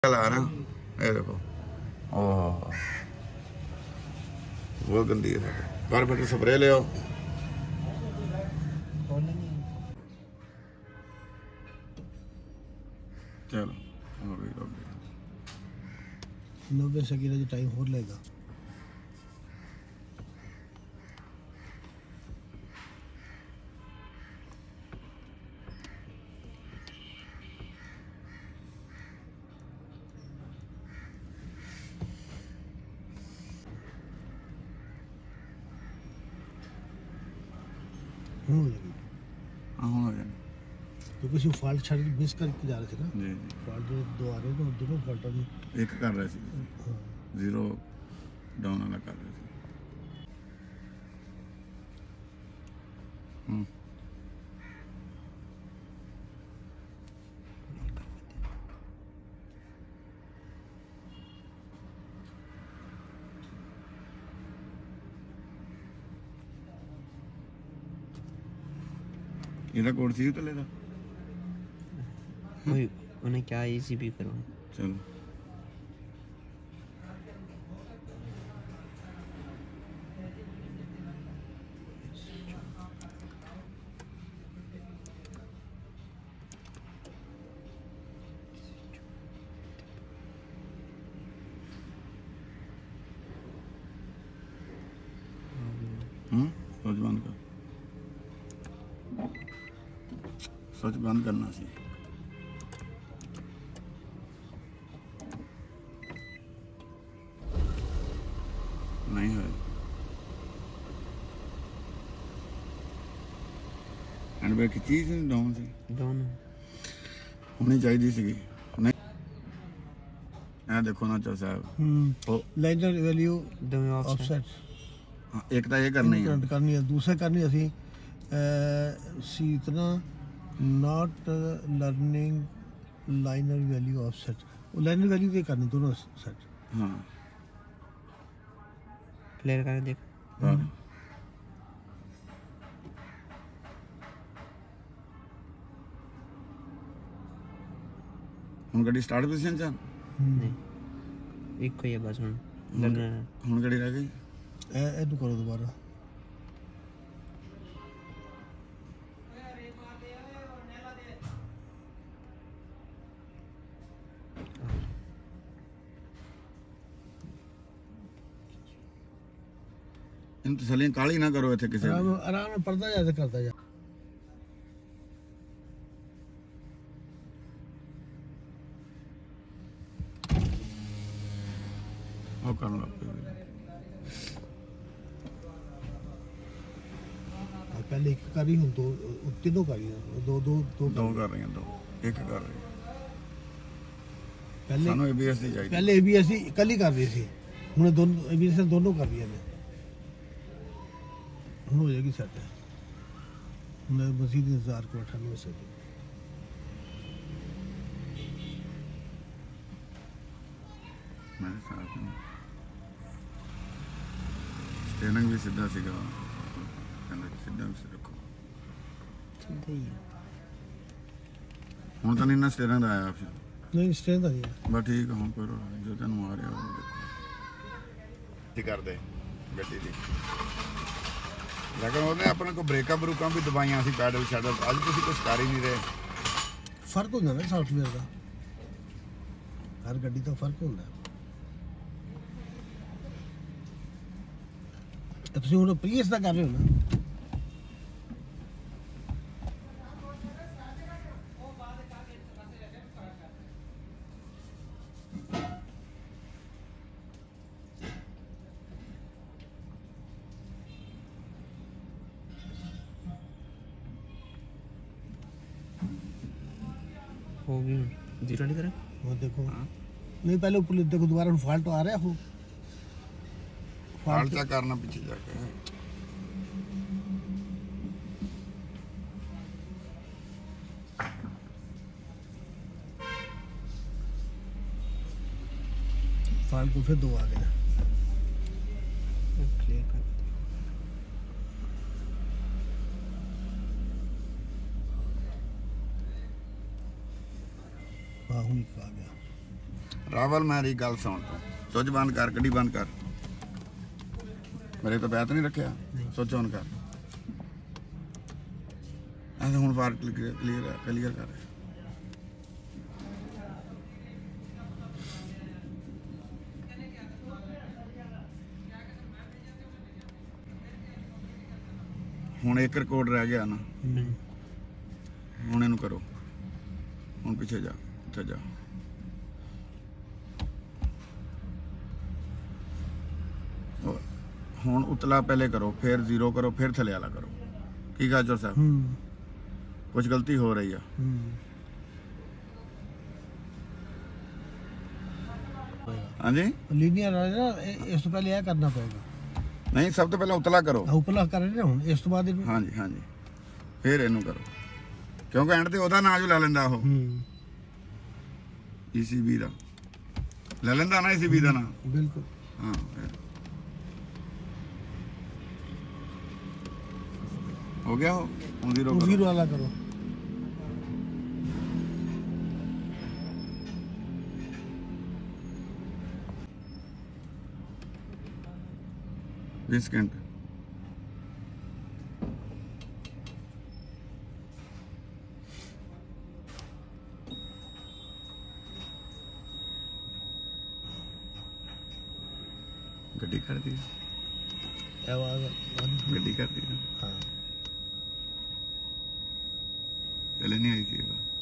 ला ना ये देखो, ओह बहुत गंदी है। बार बेटे स्प्रे ले आओ। चलो हो गई 90 सेकंड जो टाइम हो लेगा। हो जाएगी। हाँ हो जाएगी। तो कुछ फॉल्ट छड़ मिस करके जा रहे थे ना। जी फॉल्ट जो दो आ रहे थे दोनों फॉल्ट में एक कर रहे थे, जीरो डाउन वाला कर रहे थे। ਇਹਦਾ ਕੋਡ ਸੀ ਉਤਲੇ ਦਾ उन्हें क्या इजी भी करो। चलो सोच बंद कर, सोच बंद करना सी। नहीं है एंड बैक चीज डाउन सी डाउन होनी चाहिए सी नहीं। ए देखो ना चा साहब लाइनर वैल्यू दो ऑफसेट हाँ, एक तो ये करनी है करनी है, दूसरा करनी असी सी इतना not learning liner value offset. वो लाइनर वैल्यू के करनी दोनों सेट। हाँ प्लेयर करके देख। ਹੁਣ ਗੱਡੀ ਸਟਾਰਟ ਪੋਜੀਸ਼ਨ ਚ नहीं एक ही है बस लगना है। ਹੁਣ ਗੱਡੀ ਰਹਿ ਗਈ ਇਹਨੂੰ ਕਰੋ ਦੁਬਾਰਾ। ਇਹਨੂੰ ਤਸੱਲੀ ਕਾਲੀ ਨਾ ਕਰੋ ਇੱਥੇ ਕਿਸੇ ਆਰਾਮ ਆਰਾਮ ਨਾਲ ਪੜਦਾ ਜਾ ਤੇ ਕਰਦਾ ਜਾ। ਉਹ ਕਰਨ ਲੱਗ ਪਏ। पहले एक करी हूँ दो तीनों करी दो दो दो ਦੋ ਕਰ ਰਹੀਆਂ, ਦੋ ਇੱਕ ਕਰ ਰਹੀ। पहले ਸਾਨੂੰ ABS ਦੀ ਚਾਹੀਦੀ। पहले ABS कल ही कर रही थी, हमने दोनों ABS दोनों कर दिया ने। हो जाएगी सेट है। हमने मजीद इंतजार को 98 से मेरे साथ में स्टेरिंग भी सीधा सीधा सीधा से रखो। सीधा ही है। ਹੁਣ ਤਾਂ ਨਹੀਂ ਨਾ ਸਟੇਰਿੰਗ ਦਾ ਆਇਆ ਆਪਸ਼ਨ। नहीं स्ट्रेंथ आ गया ਬਸ ਠੀਕ ਆ, ਹੁਣ ਕਰੋ ਜੋ ਤੈਨੂੰ ਆ ਰਿਹਾ ਉਹ ਦੇਖੋ ਕੀ ਕਰਦੇ ਗੱਡੀ ਦੀ। ਲੇਕਿਨ ਉਹਨੇ ਆਪਣੇ ਕੋ ਬ੍ਰੇਕਾਂ ਬਰੂਕਾਂ ਵੀ ਦਵਾਈਆਂ ਸੀ, ਪੈਡਲ ਸ਼ੈਡਲ। ਅੱਜ ਤੁਸੀਂ ਕੁਝ ਕਰ ਹੀ ਨਹੀਂ ਰਹੇ। फर्क होता ना सॉफ्टवेयर का, हर गड्डी का फर्क होता है। तो तुम वो प्रीवियस का कर रहे हो ना। हो गई जीरो नहीं करा। वो देखो नहीं पहले ऊपर देखो दोबारा फॉल्ट आ रहा है। वो ਫਾਲਟ ਤਾਂ ਕਰਨਾ ਪਿੱਛੇ ਜਾ ਕੇ। फॉल्ट को फिर दो आ गया। क्लियर कर हाँ हुई आ गया। ट्रैवल मेरी गल सुन तू स्विच बंद कर गड्डी बंद कर मेरे तो बैत नहीं रखा स्विच ऑन कर ऐसे हुण फार क्लीयर कर हुण एक रिकॉर्ड रह गया ना हुण इनू करो हुण पिछे जा उत्थे जा हुण उतला पहले करो फिर जीरो करो फिर थले वाला करो की कहा चोर साहब कुछ गलती हो रही है हाँ जी ਲੀਨੀਅਰ ਵਾਲੇ ਨਾ ਇਸ ਤੋਂ ਪਹਿਲੇ ਇਹ ਕਰਨਾ ਪਏਗਾ नहीं सब तो पहले उतला करो ਉਪਲਾ ਕਰ ਰਹੇ ਹੁਣ ਇਸ ਤੋਂ ਬਾਅਦ ਇਹਨੂੰ हाँ जी हाँ जी फिर इनू करो क्योंकि एंड ते ओदा नाम जो ला लेंदा वो ECB दा ले लेंदा ना ECB दा नाम ਬਿਲਕੁਲ हाँ फिर हो गया हो जीरो ਉਹ करो ਜ਼ੀਰੋ ਵਾਲਾ ਕਰੋ सेकंड गड्डी कर दी ਆਵਾਜ਼ गड्डी कर दी ਹਾਂ पहले नहीं आई थी ये बात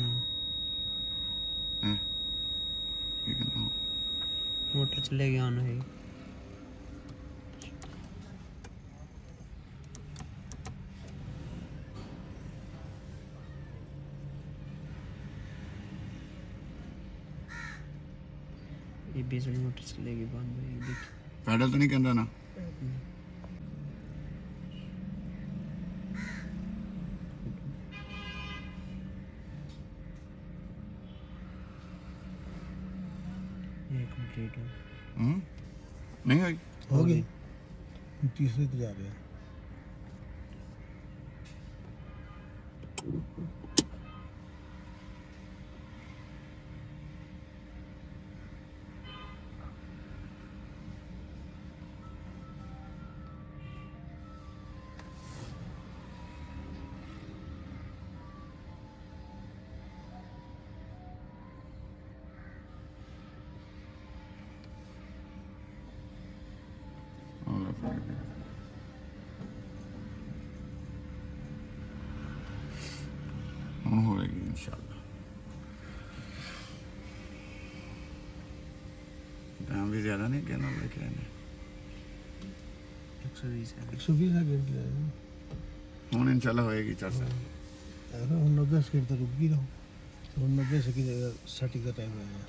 हैं ये कहता हूँ मोटर चलेगी ऑन है ये बिजली मोटर चलेगी बंद होगी देखिए पैडल तो नहीं कहता ना ये कंप्लीट हो नहीं हुई ਹੋ ਗਈ ਤੀਸਰੇ ਤੇ ਜਾ ਰਹੇ ਹਾਂ होगी इंशाल्लाह टाइम भी ज्यादा नहीं कहना लेके आने 120 है 120 ਆ ਗਏ ਹੁਣ इंशाल्लाह होएगी चर्चा ਹੁਣ 90 ਸਕਿੰਟ ਤੱਕ ਰੁਕ ਗਈ ਰਹੋ ਹੁਣ 90 ਸਕਿੰਟ ਸੈਟਿੰਗ ਦਾ ਟਾਈਮ ਆਇਆ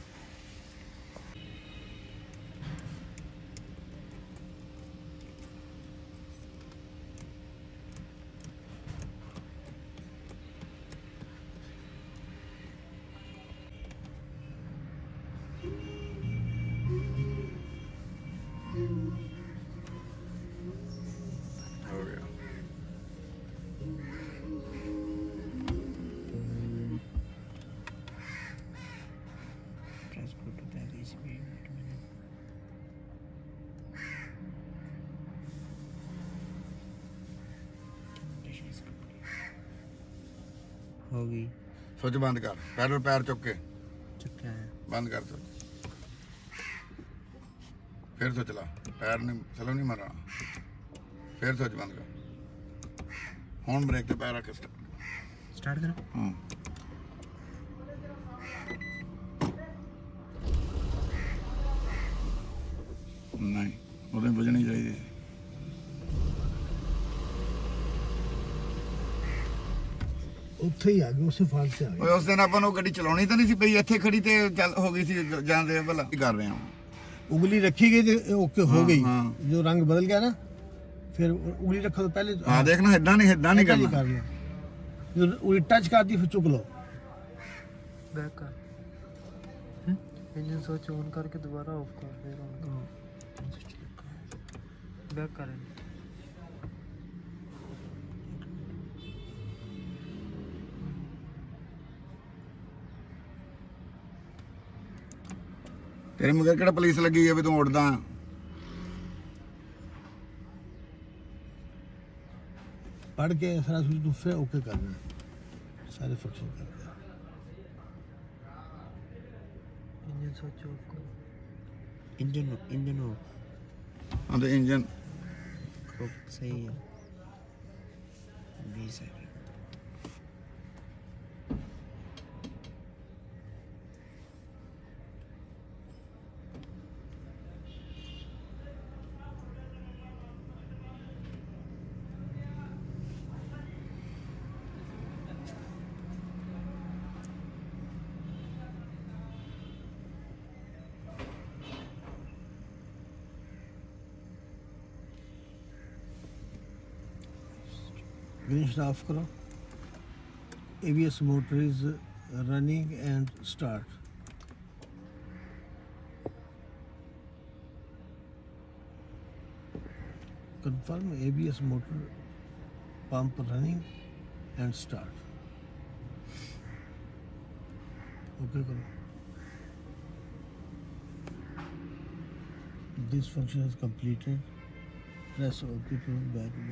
हो गया press go to back ECB हो गई स्विच बंद कर पैडल पैर चुक के चुका है बंद कर स्विच फिर स्विच ला पैर नहीं चलो नहीं मरना फिर स्विच बंद कर हुन ब्रेक ते पैर रख स्टार्ट करो नहीं ਉਹਦੇ ਵਜਣੀ ਚਾਹੀਦੀ ਉੱਥੇ ਹੀ ਆ ਗਏ ਉਸੇ ਫਾਲਟ ਤੇ ਆ ਗਏ ਓਏ ਉਸ ਦਿਨ ਆਪਾਂ ਨੂੰ ਗੱਡੀ ਚਲਾਉਣੀ ਤਾਂ ਨਹੀਂ ਸੀ ਪਈ ਇੱਥੇ ਖੜੀ ਤੇ ਚੱਲ ਹੋ ਗਈ ਸੀ ਜਾਂਦੇ ਆ ਭਲਾ ਕੀ ਕਰ ਰਹੇ ਹਾਂ उंगली रखी गई तो ओके हो हाँ, गई हाँ। जो रंग बदल गया ना फिर उंगली रखो तो पहले हाँ देखना इदा नहीं ऐसा नहीं करना करना जो उंगली टच कर दी फिर चुक लो बैक कर इंजन स्विच ऑन करके दोबारा ऑफ कर फिर ऑन कर बैक करें तेरे मगर केड़ा पुलिस लगी है भी तू उड़दा पढ़ के सारा कुछ तू फिर ओके करना सारे फंक्शन कर दे इंजन स्विच ऑफ करो इंजन हो हाँ तो इंजन क्रोक सही है 20 सेकंड ignition off करो ABS motor is running and start confirm ABS motor pump running and start okay करो this function is completed press OK to back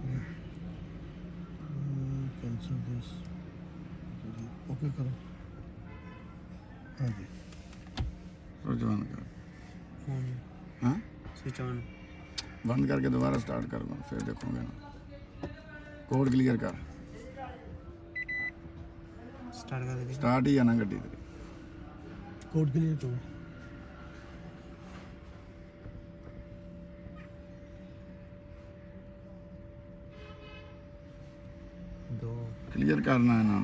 cancel this okay करो हाँ जी स्विच बंद कर ऑन हाँ स्विच ऑन बंद करके दोबारा स्टार्ट करूँगा फिर देखोगे ना कोड क्लियर कर स्टार्ट कर दे स्टार्ट ही है ना गड्डी तेरी कोड क्लियर करो दो क्लियर करना है ना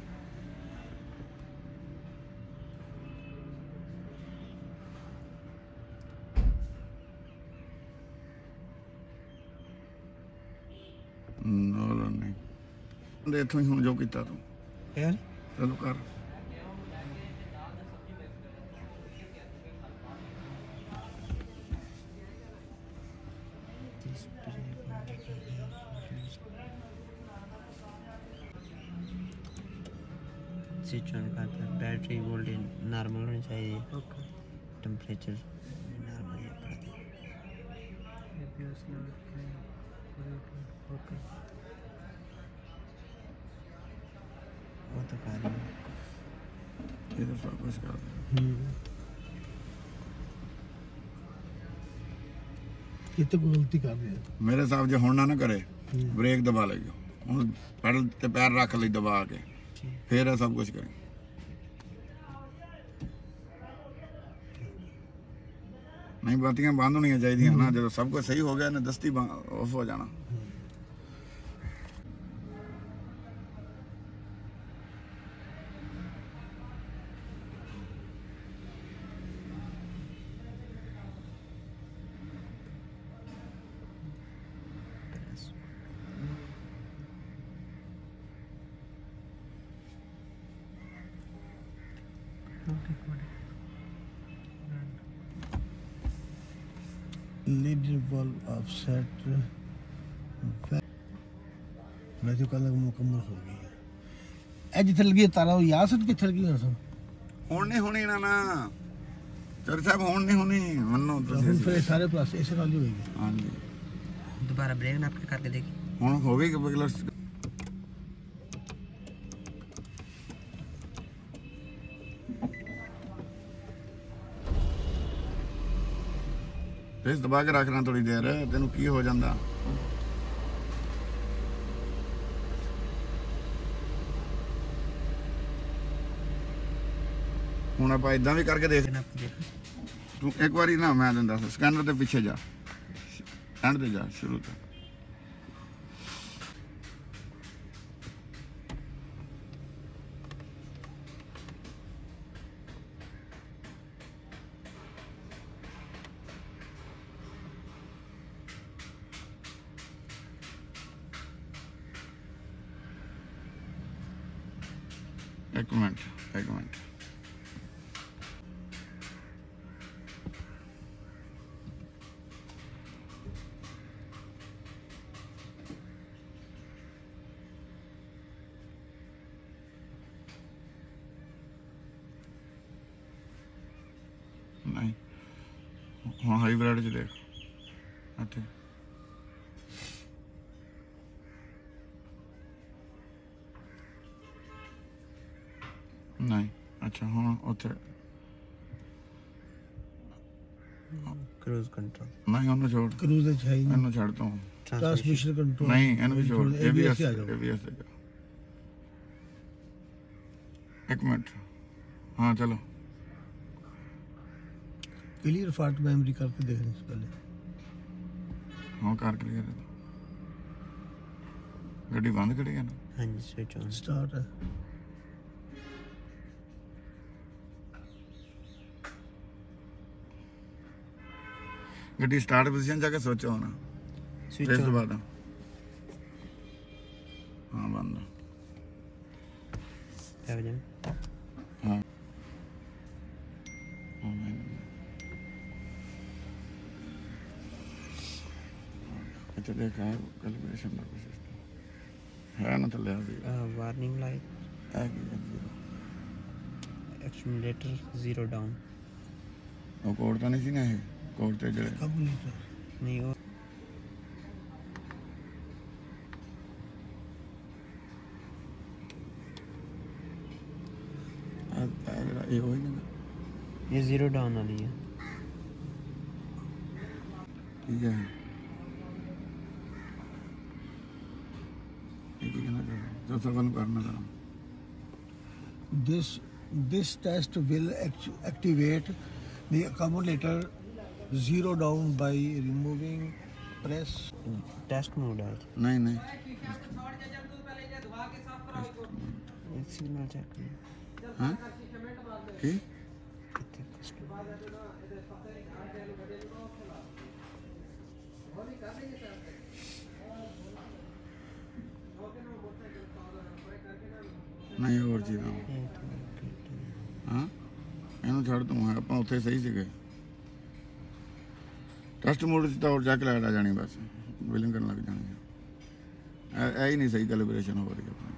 नो नहीं इथों ही हूँ जो किया तू यार चलो कर स्विच ऑन करता बैटरी वोल्टेज नॉर्मल होनी चाहिए ओके टेम्परेचर नॉर्मल ही कर दे एबीएस ओके वो तो कर रही है ये तो सब कुछ कर ये तो गलती कर रहे हैं मेरे हिसाब से हुण ना करे ब्रेक दबा ले हुण पैडल ते पैर रख ले दबा के फिर है सब कुछ करें नहीं बातियां बंद होनी चाहिए ना जो सब कुछ सही हो गया ना दस्ती ऑफ हो जाना lid valve offset मैं तो कल मुकम्मल हो गई है ए जिथे लगी तारा याद सट किथे लगी है सन हुण नहीं होनी ना ना चर साहब हुण नहीं होनी मन्नो ਹੁਣ ਫਿਰ ਸਾਰੇ ਪਾਸੇ ਇਸੇ ਨਾਲ ਹੀ ਹੋਏਗੀ हाँ जी दोबारा ब्रेक नाप के करके देखी हुण हो गई कि बगला फेस दबा के रखना थोड़ी देर तेन की हो जाता हूँ आप इदा भी करके देख नाप के देखा तू एक बारी ना मैं दिन दस स्कैनर के पीछे जा एंड ते जा शुरू तो एक मिनट नहीं हाँ हाईब्रिड च देख इत्थे नहीं अच्छा हाँ उत्थे क्रूज कंट्रोल नहीं उन्हें छोड़ क्रूज है ही नहीं, इन्हें छड़ दो ट्रांसमिशन कंट्रोल नहीं इन्हें भी छोड़ ABS ABS आ जाओ। ABS ले जाओ एक मिनट हाँ चलो क्लियर फाल्ट मेमोरी करके देखने से पहले हाँ कार क्लियर है गड्डी बंद करी है ना हाँ जी स्विच ऑन स्टार्ट है। गड्डी स्टार्ट पोजीशन जाके सोचो ना स्विच फिर ऑन दोबारा हाँ बंद क्या वजह हाँ अच्छा देखा है कैलिब्रेशन का सिस्टम है ना तो ले आ भी वार्निंग लाइट है कि जीरो एक्सीलरेटर 0 डाउन वो कोड तो नहीं सी ना है कोड ते जड़े कंप्लीट नहीं वो ये हो ही नहीं ये 0 डाउन वाली है ठीक है ये कहना चाह रहा जो सवाल करना था this test will activate the accumulator 0 down by removing press test mode है नहीं नहीं सिग्नल चेक हाँ की नहीं और चीज़ हाँ ਇਹਨੂੰ ਛੱਡ ਤੂੰ ਆਪਾਂ ਉੱਥੇ ਸਹੀ ਸੀਗੇ ਟੈਸਟ ਮੋਡ 'ਚ ਤਾਂ ਹੋਰ ਜਾ ਕੇ ਲਾਈਟ ਆ ਜਾਣੀ ਬਸ ਬਿਲਿੰਗ ਕਰਨ ਲੱਗ ਜਾਣੀ ਇਹ ਹੀ ਨਹੀਂ ਸਹੀ ਕੈਲੀਬ੍ਰੇਸ਼ਨ ਹੋ ਰਹੀ ਆਪਣੀ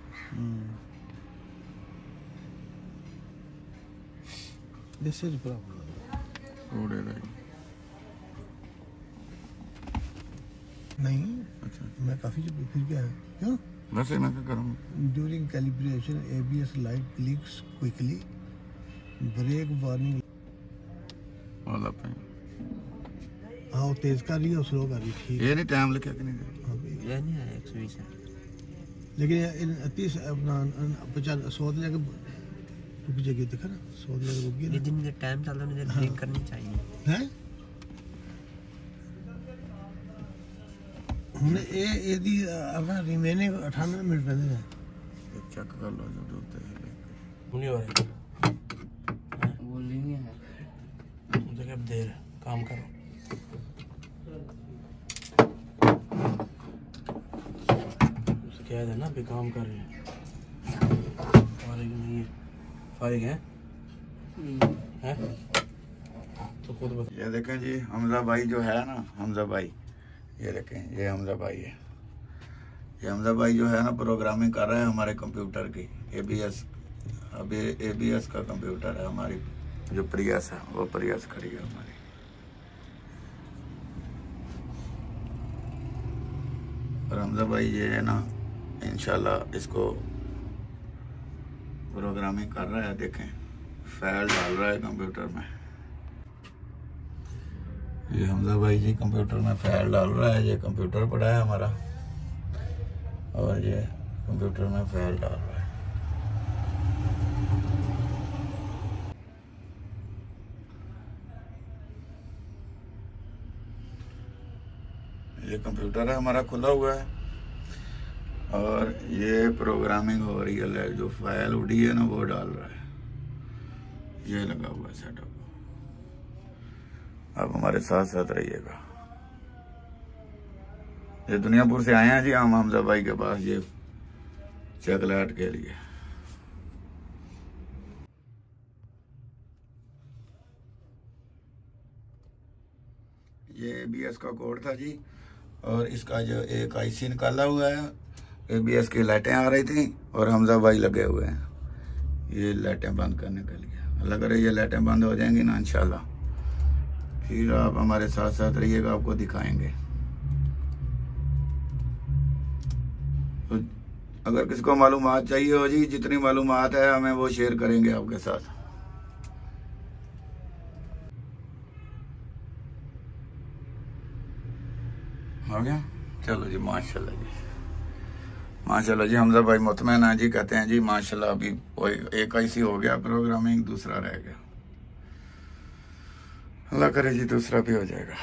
this is problem ਕੋਡ ਇਹਦਾ ਹੀ नहीं अच्छा मैं काफी जब फिर गया क्यों वैसे मैं क्या करूँ during calibration ABS light blinks quickly brake warning वाला पे हाँ वो तेज कर रही है और स्लो कर रही है ठीक ये नहीं टाइम लिखा कि नहीं दे हाँ भाई। ये नहीं आया 120 है लेकिन इन 30 अपना 50 100 जगह रुक जाएगी देखा ना 100 जगह रुक गई ये दिन का टाइम चल रहा है मुझे ब्रेक करनी चाहिए है हमने यदि अपना रिमेनिंग 98 मिनट रहते हैं चेक कर लो जो होते हैं नहीं हो रहा वो नहीं है देखिए अब देर है, काम करो उसे कह देना भी काम कर रहे हैं फारिग नहीं है फारिग है तो खुद बता ये देखें जी हमजा भाई जो है ना हमजा भाई ये देखें ये हमजा भाई है ये हमजा भाई जो है ना प्रोग्रामिंग कर रहा है हमारे कंप्यूटर की ABS अभी ABS का कंप्यूटर है हमारी जो प्रियस है वो प्रियस खड़ी है हमारी और हमजा भाई ये है ना इंशाल्लाह इसको प्रोग्रामिंग कर रहा है देखें फाइल डाल रहा है कंप्यूटर में ये हमजा भाई जी कंप्यूटर में फाइल डाल रहा है ये कंप्यूटर पड़ा है हमारा और ये कंप्यूटर में फाइल डाल रहा है ये कंप्यूटर है हमारा खुला हुआ है और ये प्रोग्रामिंग हो रही है जो फाइल उड़ी है ना वो डाल रहा है ये लगा हुआ है सेटअप आप हमारे साथ साथ रहिएगा ये दुनियापुर से आए हैं जी हम हमजा भाई के पास ये चॉकलेट के लिए ये ABS का कोड था जी और इसका जो एक IC निकाला हुआ है ABS की लाइटें आ रही थी और हमजा भाई लगे हुए हैं ये लाइटें बंद करने के लिए अल्लाह करे ये लाइटें बंद हो जाएंगी ना इंशाल्लाह फिर आप हमारे साथ साथ रहिएगा, आपको दिखाएंगे। तो अगर किसी को मालूमात चाहिए हो जी, जितनी मालूमात है हमें वो शेयर करेंगे आपके साथ। हो गया, चलो जी, माशाल्लाह जी, माशाल्लाह जी। हमजा भाई मुतमैन है जी, कहते हैं जी माशाल्लाह। अभी कोई एक ऐसी हो गया प्रोग्रामिंग, दूसरा रह गया। अल्लाह करे जी दूसरा भी हो जाएगा।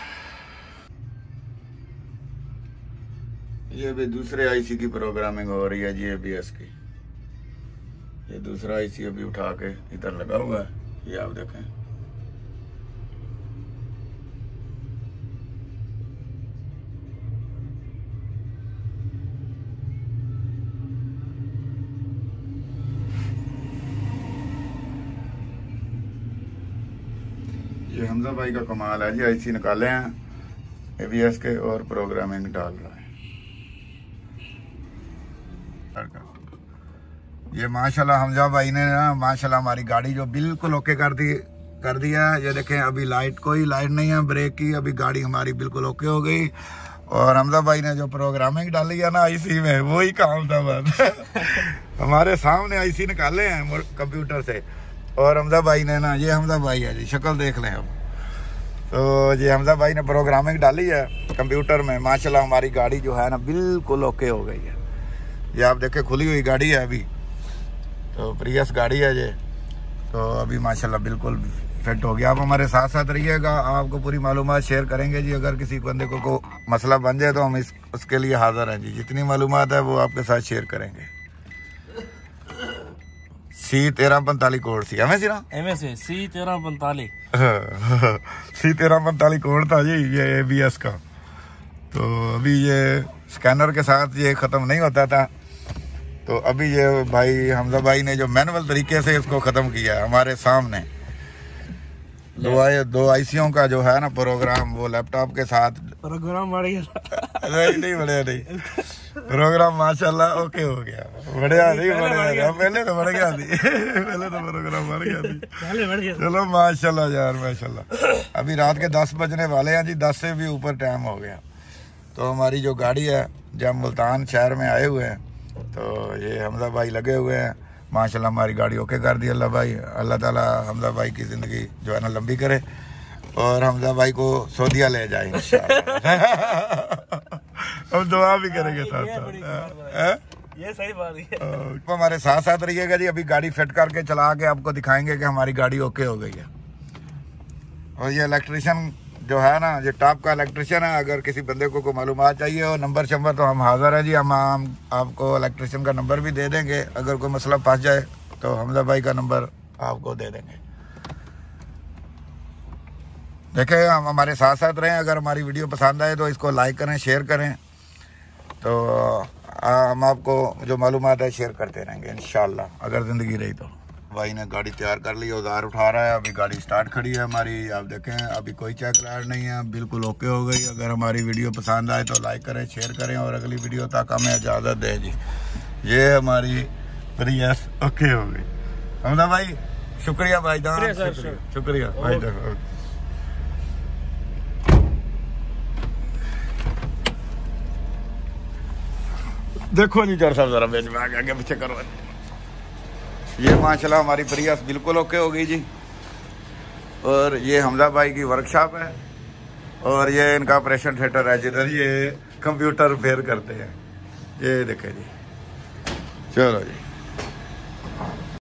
ये भी दूसरे आईसी की प्रोग्रामिंग हो रही है जी, ABS की। ये दूसरा आईसी अभी उठा के इधर लगा हुआ है, ये आप देखें। ये हमजा भाई का कमाल है जी, आईसी निकाले हैं ABS के और प्रोग्रामिंग डाल रहा है। ये माशाल्लाह हमजा भाई ने ना माशाल्लाह हमारी गाड़ी जो बिल्कुल ओके कर दिया है। ये देखें, अभी कोई लाइट नहीं है ब्रेक की, अभी गाड़ी हमारी बिल्कुल ओके हो गई। और हमजा भाई ने जो प्रोग्रामिंग डाली है ना आईसी में, वही काम था बस। हमारे सामने आईसी निकाले हैं कंप्यूटर से, और हमजा भाई ने ना, ये हमजा भाई है जी, शक्ल देख लें अब। तो ये हमजा भाई ने प्रोग्रामिंग डाली है कंप्यूटर में, माशाल्लाह हमारी गाड़ी जो है ना बिल्कुल ओके हो गई है। ये आप देखें, खुली हुई गाड़ी है अभी, तो प्रियस गाड़ी है ये। तो अभी माशाल्लाह बिल्कुल फिट हो गया। आप हमारे साथ साथ रहिएगा, आपको पूरी मालूमात शेयर करेंगे जी। अगर किसी बंदे को मसला बन जाए तो हम उसके लिए हाजिर हैं जी। जितनी मालूमात है वो आपके साथ शेयर करेंगे। C1345 कोड सी हमें ना C1345 C1345 कोड था जी ये ABS का। तो अभी ये स्कैनर के साथ ये ख़त्म नहीं होता था, तो अभी ये भाई हमजा भाई ने जो मैनुअल तरीके से इसको ख़त्म किया है हमारे सामने। दो आईसीओ का जो है ना प्रोग्राम, वो लैपटॉप के साथ प्रोग्राम बढ़िया नहीं बढ़िया नहीं, प्रोग्राम माशाल्लाह ओके हो गया। बढ़िया नहीं बढ़िया, पहले तो बढ़ गया थी, पहले तो प्रोग्राम बढ़ गया थी। चलो माशाल्लाह यार माशाल्लाह। अभी रात के 10 बजने वाले हैं जी, 10 से भी ऊपर टाइम हो गया। तो हमारी जो गाड़ी है, जब मुल्तान शहर में आए हुए हैं, तो ये हमजा भाई लगे हुए हैं माशाल्लाह। हमारी गाड़ी ओके कर दी अल्लाह ताला हमजा भाई की ज़िंदगी जो है ना लंबी करे, और हमजा भाई को सऊदीया ले जाए इंशाअल्लाह। हम दुआ भी करेंगे साथ साथ। ये सही बात है। तो हमारे साथ साथ रहिएगा जी। अभी गाड़ी फिट करके चला के आपको दिखाएंगे कि हमारी गाड़ी ओके हो गई है। और ये इलेक्ट्रिशियन जो है ना, ये टॉप का इलेक्ट्रिशियन है। अगर किसी बंदे को मालूमात चाहिए हो, नंबर शंबर, तो हम हाजिर है जी। हम आपको इलेक्ट्रिशियन का नंबर भी दे देंगे। अगर कोई मसला फंस जाए तो हमजा भाई का नंबर आपको दे देंगे। देखें, हम हमारे साथ साथ रहें। अगर हमारी वीडियो पसंद आए तो इसको लाइक करें, शेयर करें। तो हम आपको जो मालूमात है शेयर करते रहेंगे इंशाल्लाह, अगर ज़िंदगी रही तो। भाई ने गाड़ी तैयार कर ली, औजार उठा रहा है। अभी गाड़ी स्टार्ट खड़ी है हमारी, आप देखें अभी कोई चेक लाइट नहीं है, बिल्कुल ओके हो गई। अगर हमारी वीडियो पसंद आए तो लाइक करें, शेयर करें, और अगली वीडियो तक हमें इजाज़त दें जी। ये हमारी प्रियस ओके हो गई। हमदा भाई शुक्रिया भाईजान, शुक्रिया भाईजान। देखो जी जर साहब, जरा बेच में आगे पीछे करो। ये माशाल्लाह हमारी प्रियस बिल्कुल ओके हो गई जी। और ये हमजा भाई की वर्कशॉप है, और ये इनका ऑपरेशन थिएटर है जिधर ये कंप्यूटर रिपेयर करते हैं। ये देखें जी, चलो जी।